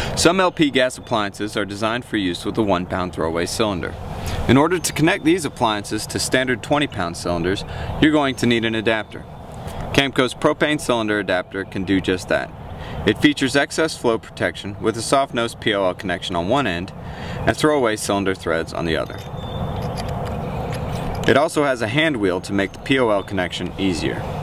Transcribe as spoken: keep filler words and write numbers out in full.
Some L P gas appliances are designed for use with a one pound throwaway cylinder. In order to connect these appliances to standard twenty pound cylinders, you're going to need an adapter. Camco's propane cylinder adapter can do just that. It features excess flow protection with a soft nose P O L connection on one end and throwaway cylinder threads on the other. It also has a hand wheel to make the P O L connection easier.